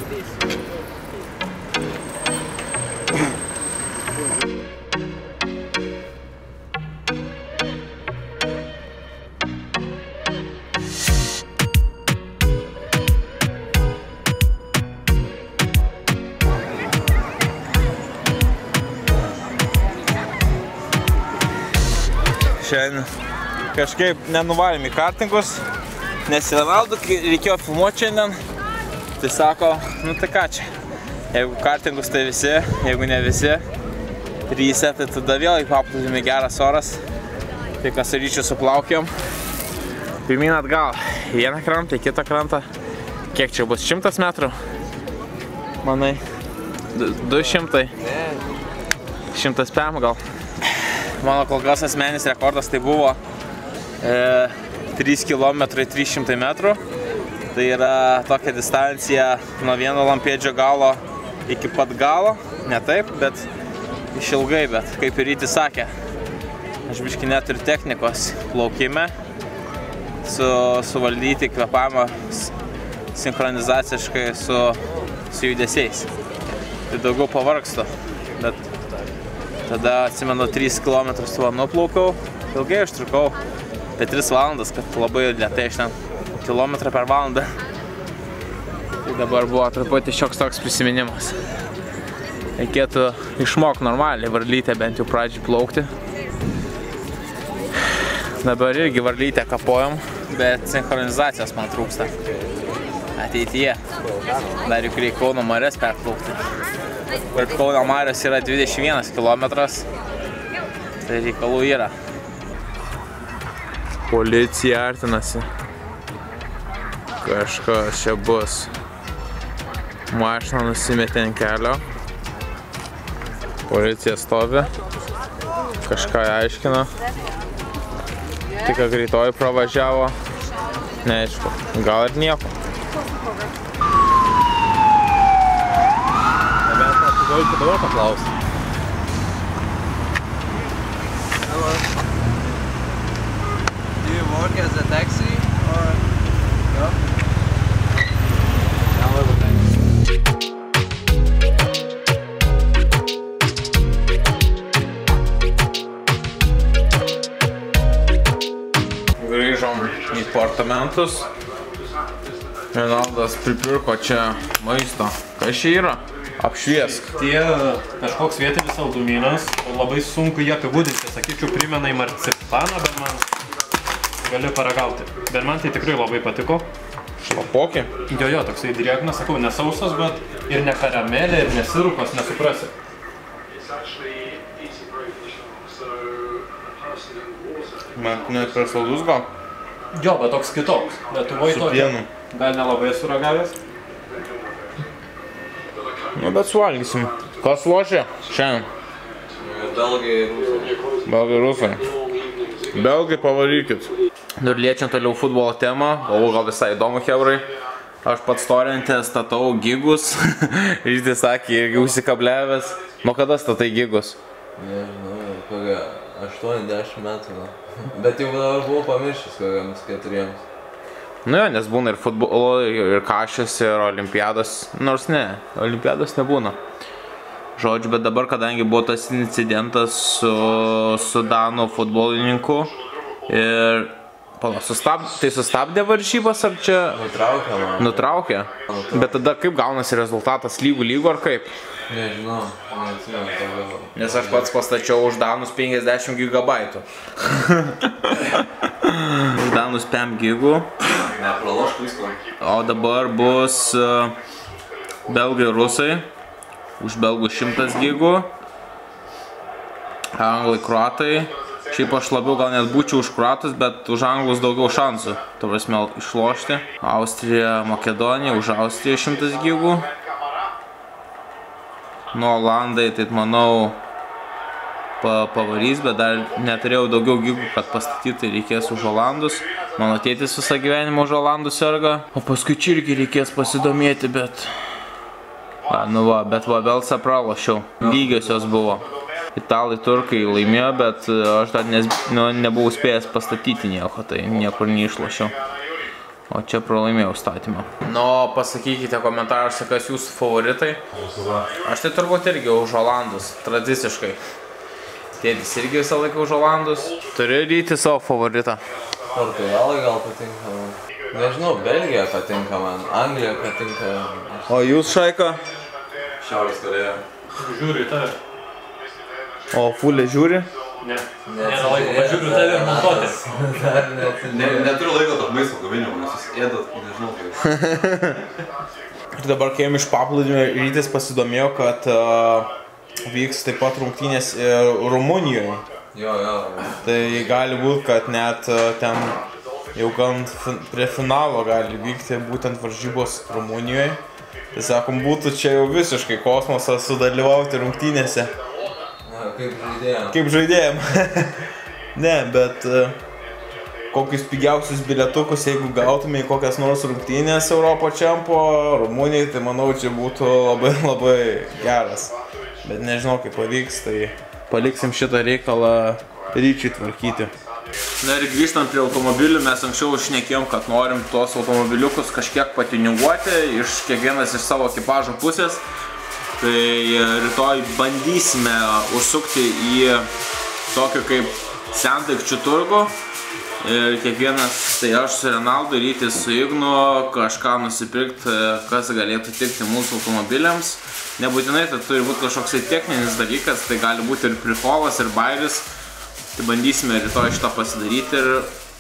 Šiandien kažkaip nenuvalėm į kartingus, nes Renaldui reikėjo filmuoti šiandien. Tai sako, nu tai ką čia, jeigu kartingus tai visi, jeigu ne visi, tryse, tai tada vėl į paplūdimį geras oras. Tai kas ryčių suplaukėm. Pirmyn atgal, į vieną krantą, į kitą krantą. Kiek čia bus, 100 metrų? Manai, 200? 100 gal. Mano kol kas asmeninis rekordas tai buvo 3 km 300 metrų. Tai yra tokia distancija nuo vieno lampėdžio galo iki pat galo. Ne taip, bet išilgai, bet kaip ir Rytis sakė, aš biškį neturiu technikos plaukime suvaldyti kvėpavimą sinchronizaciškai su judesiais. Tai daugiau pavargstu, bet tada atsimenu 3 km tuo nuplaukiau, ilgai užtrukau apie 3 valandas, kad labai lėtai iš ten kilometrą per valandą. Tai dabar buvo truputį šioks toks prisiminimas. Reikėtų išmokti normaliai varlytę bent jau pradžiai plaukti. Dabar irgi varlytę kapojom, bet sinchronizacijos man trūksta ateityje. Dar juk reikia Kauno marias perplaukti. Ir Kauno marios yra 21 kilometras, tai reikalų yra. Policija artinasi. Kažkas čia bus. Mašina nusimetė ant kelio. Policija stovi. Kažką aiškina. Tik greitoji pravažiavo. Neaišku, gal ir nieko. Galiu dabar paklausti. Hello. Do you work as a taxi or no? Grįžom į apartamentus. Renaldas pripirko čia maisto. Kas čia yra? Apšviesk. Tie kažkoks vietinis saldumynas, labai sunku jį apibūdinti, sakyčiau, primena į marcipaną, bet man gali paragauti. Bet man tai tikrai labai patiko. Šlapokė? Jo, toksai drėgnas, sakau, nesausas, bet ir ne karamelė, ir nesirupas, nesuprasi. Man net per saldus gal? Jo, bet toks kitoks. Lietuvoj su pienu. Gal nelabai esu ragavęs. Nu, bet suvalgysim. Kas lošia šiandien? Belgai ir rusai. Belgai rusai. Belgai pavarykit. Ir liečiant toliau futbolo temą, gal visai įdomu, hebrai. Aš pats torrente statau gigus. Rytis sakė, irgi užsikabliavęs. Nuo kada statai gigus? Nežinau, kokia 80 metų gal. Bet jau dabar buvau pamiršęs kokiams 4. Nu jo, nes būna ir futbolo, ir kašės, ir olimpiados. Nors ne, olimpiados nebūna. Žodžiu, bet dabar, kadangi buvo tas incidentas su Danų futbolininku ir... Tai sustabdė varžybas ar čia... Nutraukė man. Nutraukė? Bet tada kaip gaunasi rezultatas, lygų ar kaip? Nežinau, neatsimenu to gal. Nes aš pats pastačiau už Danus 50 gigabaitų. Už Danus 5 gigų. Nepralošk visko. O dabar bus belgai rusai. Už belgų 100 gigų. Anglai kroatai. Šiaip aš labiau gal net būčiau už kroatus, bet už anglus daugiau šansų. To prasme išlošti. Austrija, Makedonija, už Austriją 100 gigų. Nu, Olandai, tai manau, pavarys, bet dar neturėjau daugiau gigų, kad pastatyti reikės už Olandus. Mano tėtis visą gyvenimą už Olandus serga. O paskui čia irgi reikės pasidomėti, bet... Bet Velsą pralošiau. Lygios jos buvo. Italai, turkai laimėjo, bet aš dar nebuvau spėjęs pastatyti nieko, tai niekur neišlošiau. O čia pralaimėjau statymą. Nu, pasakykite komentaruose, kas jūsų favoritai. Aš tai turbūt irgi už Olandus, tradiciškai. Tėtis irgi visą laiką už Olandus. Turi ryti savo favoritą. Portugalai gal patinka man. Nežinau, Belgija patinka man, Anglija patinka. O jūs, Šaika? Šiaurės Korėja. Žiūriu į tave. O Fulė žiūri? Ne. Nėra laiko, pažiūriu tave ir montuotės. Neturiu laiko tarp maisto gaminimo, nes jūs ėdat, nežinau kaip. Ir dabar, kai iš paplūdimio rytis pasidomėjo, kad vyks taip pat rungtynės Rumunijoje. Jo. Tai gali būt, kad net ten jau gan prie finalo gali vykti būtent varžybos Rumunijoje. Tai sakom, būtų čia jau visiškai kosmosas sudalyvauti rungtynėse. Kaip žaidėjam. Ne, bet kokius pigiausius bilietukus, jeigu gautume į kokias nors rungtynės Europo čempo Rumunijai, tai manau, čia būtų labai geras. Bet nežinau, kaip pavyks, tai paliksim šitą reikalą Ryčiui tvarkyti. Na ir grįžtant prie automobilių, mes anksčiau šnekėjom, kad norim tuos automobiliukus kažkiek patininguoti, kiekvienas iš savo ekipažo pusės. Tai rytoj bandysime užsukti į tokį kaip sendaikčių turgų. Ir kiekvienas, tai aš su Renaldu, Rytis su Ignu, kažką nusipirkti, kas galėtų tikti mūsų automobiliams. Nebūtinai tai turi būti kažkoks techninis dalykas, tai gali būti ir prikolas, ir bairis. Tai bandysime rytoj šitą pasidaryti ir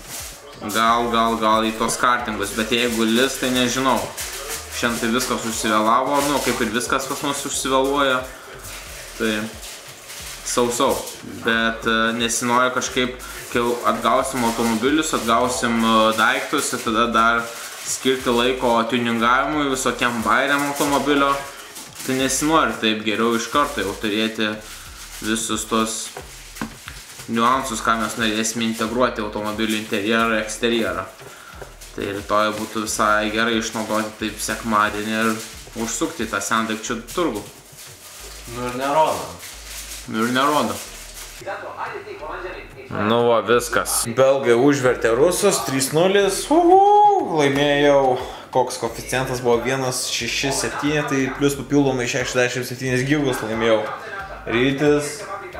gal į tos kartingus, bet jeigu lis, tai nežinau. Šiandien tai viskas užsivėlavo, nu kaip ir viskas pas mus užsivėluoja. Tai sausau, bet nesinori kažkaip, kai atgausim automobilius, atgausim daiktus ir tada dar skirti laiko tuningavimui, visokiam bairiam automobilio. Tai nesinori taip, geriau iš karto jau turėti visus tos niuansus, ką mes norėsime integruoti automobilių interjerą ir eksterjerą. Tai rytoj būtų visai gerai išnaudoti taip sekmadienį ir užsukti tą sendaikčių turgų. Nu ir nerodo. Nu va, viskas. Belgai užvertė rusus, 3-0. Laimėjau. Koks koeficientas buvo 1,67, tai plus papildomai 67 gigus laimėjau. Rytis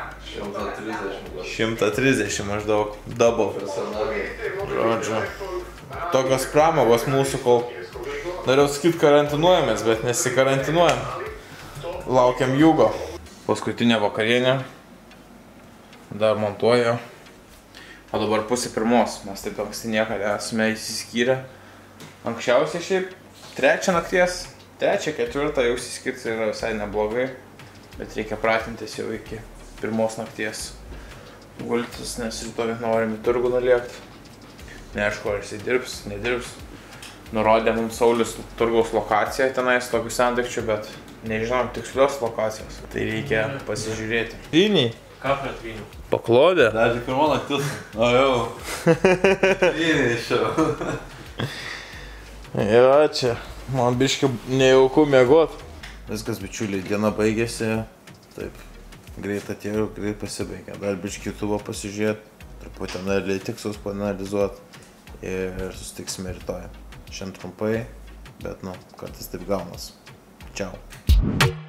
130 maždaug. Double. Žodžiu. Tokios pramogos mūsų, kol norėjau sakyti karantinuojamės, bet nesikarantinuojam. Laukiam Jugo. Paskutinė vakarienė. Dar montuoju. O dabar 2:30. Mes taip anksti niekada esame įsiskyrę. Anksčiausiai šiaip 3 nakties, 3-4 jau įsiskirti yra visai neblogai. Bet reikia pratintis jau iki 1 nakties gultis, nes rytoj norim į turgų nulėkti. Neaišku, ar jisai dirbs, nedirbs. Nurodė mums Saulius turgaus lokaciją tenais tokių sendaikčių, bet nežinom tikslios lokacijos. Tai reikia pasižiūrėti. Vyniai? Ką pret vynių? Paklodė? Dar tik 1 naktis. O jau. Vyniai išėjau. Jo, čia. Man biškai nejauku miegot. Viskas, bičiuliai, diena baigėsi. Taip. Greit atėjau, greit pasibaigė. Dar biškai YouTube'o pasižiūrėti. Truputį analitikus paanalizuoti. Ir susitiksime rytoj. Šiandien trumpai, bet kartais taip gaunas. Čiau.